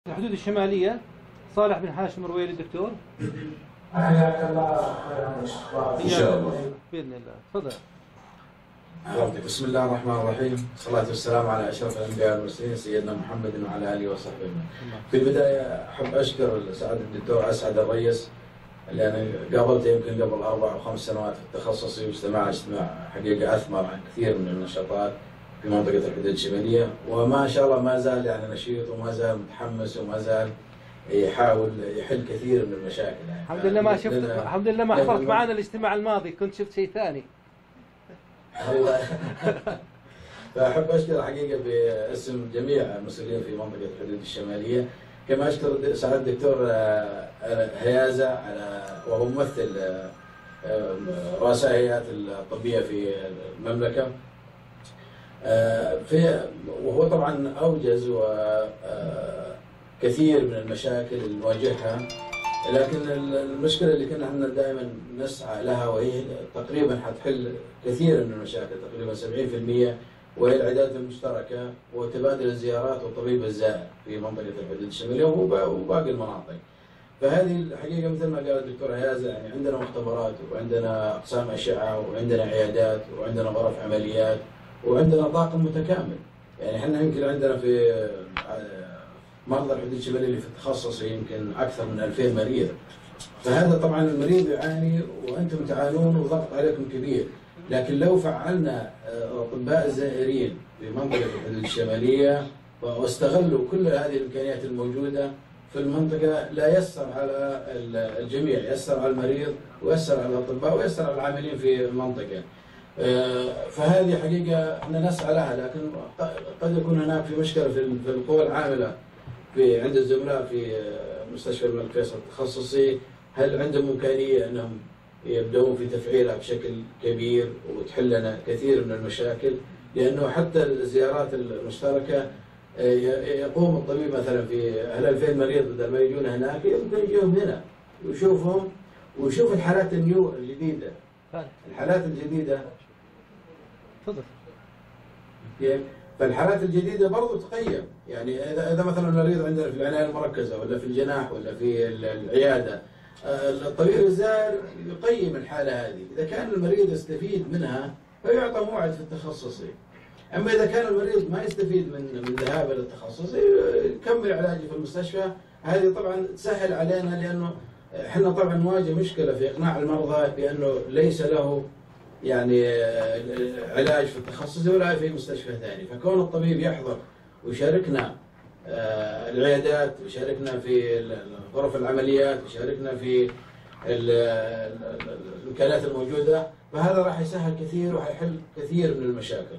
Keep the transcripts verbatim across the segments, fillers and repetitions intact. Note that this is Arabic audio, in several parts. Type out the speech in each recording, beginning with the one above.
الحدود الشمالية صالح بن حاشم رويلي الدكتور. حياك الله ان شاء الله باذن الله. تفضل. بسم الله الرحمن الرحيم، والصلاة والسلام على اشرف الانبياء والمرسلين سيدنا محمد وعلى اله وصحبه. في البدايه احب اشكر سعاده الدكتور اسعد الريس اللي انا قابلته يمكن قبل اربع او خمس سنوات في التخصصي، واجتماعنا اجتماع حقيقه اثمر عن كثير من النشاطات في منطقه الحدود الشماليه، وما شاء الله ما زال يعني نشيط وما زال متحمس وما زال يحاول يحل كثير من المشاكل. يعني الحمد لله ما شفت الحمد لله ما حضرت معنا الاجتماع الماضي، كنت شفت شيء ثاني. الله. فاحب اشكر حقيقه باسم جميع المسؤولين في منطقه الحدود الشماليه، كما اشكر سعاده الدكتور هيازه على وهو ممثل رؤساء الهيئات الطبيه في المملكه. في وهو طبعا اوجز وكثير من المشاكل اللي نواجهها، لكن المشكله اللي كنا احنا دائما نسعى لها وهي تقريبا حتحل كثير من المشاكل، تقريبا سبعين بالمئة، وهي العيادات المشتركه وتبادل الزيارات والطبيب الزائر في منطقه الحدود الشماليه وباقي المناطق. فهذه الحقيقه مثل ما قال الدكتور هيازه، يعني عندنا مختبرات وعندنا اقسام اشعه وعندنا عيادات وعندنا غرف عمليات وعندنا طاقم متكامل. يعني احنا يمكن عندنا في مرضى الحدود الشماليه اللي في التخصص يمكن اكثر من ألفين مريض. فهذا طبعا المريض يعاني وانتم تعانون وضغط عليكم كبير، لكن لو فعلنا اطباء الزائرين في منطقه الحدود الشماليه واستغلوا كل هذه الامكانيات الموجوده في المنطقه لا يسر على الجميع، يسر على المريض ويسر على الاطباء ويسر على العاملين في المنطقه. فهذه حقيقه احنا نسعى لها، لكن قد يكون هناك في مشكله في القوى العامله في عند الزملاء في مستشفى الملك فيصل التخصصي. هل عندهم امكانيه انهم يبدأون في تفعيلها بشكل كبير وتحل لنا كثير من المشاكل؟ لانه حتى الزيارات المشتركه يقوم الطبيب مثلا في هل ألفين مريض بدل ما يجون هناك يمكن يجون هنا ويشوفهم ويشوف الحالات النيو الجديده. الحالات الجديده تفضل. فالحالات الجديده برضو تقيم، يعني اذا اذا مثلا المريض عندنا في العنايه المركزه ولا في الجناح ولا في العياده، الطبيب الزائر يقيم الحاله هذه، اذا كان المريض يستفيد منها فيعطى موعد في التخصصي. اما اذا كان المريض ما يستفيد من من ذهابه للتخصصي يكمل علاجه في المستشفى. هذه طبعا تسهل علينا، لانه احنا طبعا نواجه مشكله في اقناع المرضى بانه ليس له يعني علاج في التخصص ولا في مستشفى ثاني. فكون الطبيب يحضر ويشاركنا العيادات ويشاركنا في غرف العمليات ويشاركنا في الامكانيات الموجوده، فهذا راح يسهل كثير وحيحل كثير من المشاكل.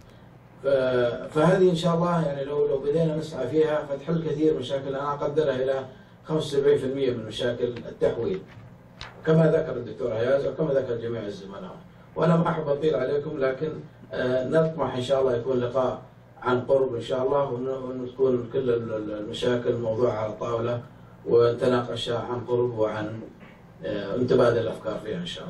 فهذه ان شاء الله يعني لو لو بدينا نسعى فيها فتحل كثير من المشاكل. انا اقدرها الى خمسة وسبعين بالمئة من مشاكل التحويل كما ذكر الدكتور هيازه وكما ذكر جميع الزملاء. وانا ما احب اطيل عليكم، لكن نطمح ان شاء الله يكون لقاء عن قرب ان شاء الله، وان تكون كل المشاكل موضوعه على الطاوله ونتناقش عن قرب وعن نتبادل الافكار فيها ان شاء الله.